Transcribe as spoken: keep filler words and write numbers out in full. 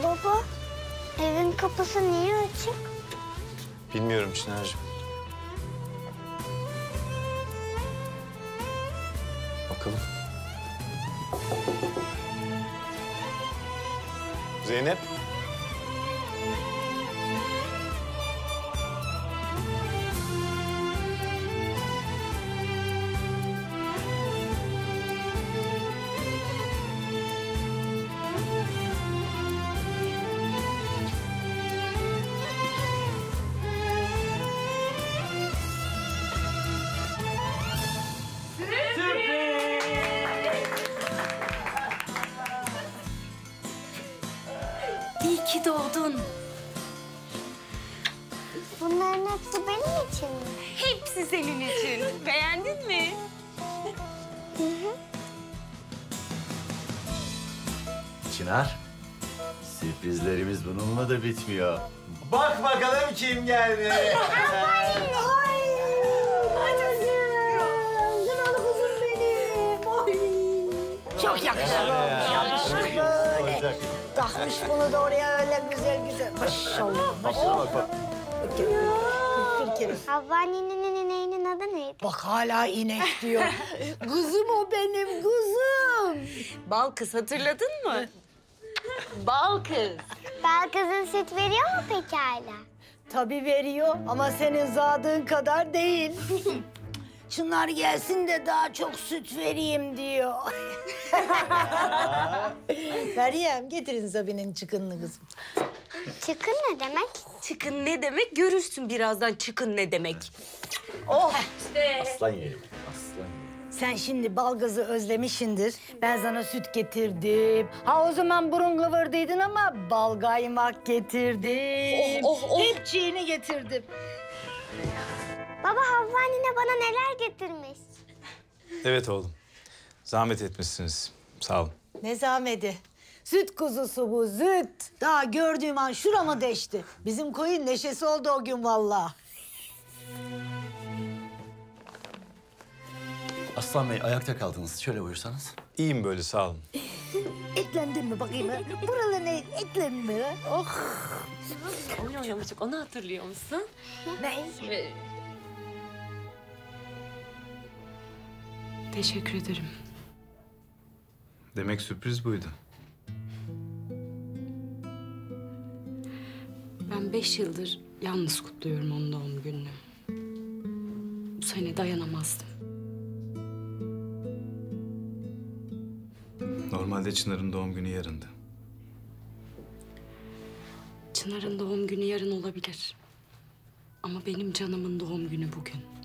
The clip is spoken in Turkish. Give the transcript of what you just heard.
Baba, evin kapısı niye açık? Bilmiyorum Çınar'cığım. Bakalım. Zeynep. İyi ki doğdun. Bunların hepsi benim için mi? Hepsi senin için. Beğendin mi? Hı hı. Çınar, sürprizlerimiz bununla da bitmiyor. Bak bakalım kim geldi. Çok yakışıklı. Yakışıklı böyle. Takmış bunu da oraya öyle güzel güzel. Maşallah. Maşallah bak bak. Kırk kere. Havva annenin ineğinin adı neydi? Bak hala inek diyor. Kızım o benim kızım. Bal kız hatırladın mı? Bal kız. Bal kızın süt veriyor mu peki hala? Tabii veriyor ama senin zadığın kadar değil. Çınar gelsin de daha çok süt vereyim diyor. Meryem getirin Zabi'nin çıkınını kızım. Çıkın ne demek? Çıkın ne demek? Görürsün birazdan çıkın ne demek. Oh işte. Aslan yerim, aslan yerim. Sen şimdi balgazı özlemişindir. Ben sana süt getirdim. Ha o zaman burun kıvırdıydın ama bal kaymak getirdim. Oh, oh, oh. Hepçiğini getirdim. Baba Havva annene bana neler getirmiş? Evet oğlum. Zahmet etmişsiniz. Sağ olun. Ne zahmeti. Süt kuzusu bu, süt. Daha gördüğüm an şuramı deşti. Bizim koyun neşesi oldu o gün vallahi. Aslan Bey ayakta kaldınız. Şöyle buyursanız. İyiyim böyle sağ olun. Etlendin mi bakayım ha? Buralarına etlendin mi ha? Oh. Oyun oynamıştık, onu hatırlıyor musun? Ne? Teşekkür ederim. Demek sürpriz buydu. Ben beş yıldır yalnız kutluyorum onun doğum gününü. Bu sene dayanamazdım. Normalde Çınar'ın doğum günü yarındı. Çınar'ın doğum günü yarın olabilir. Ama benim canımın doğum günü bugün.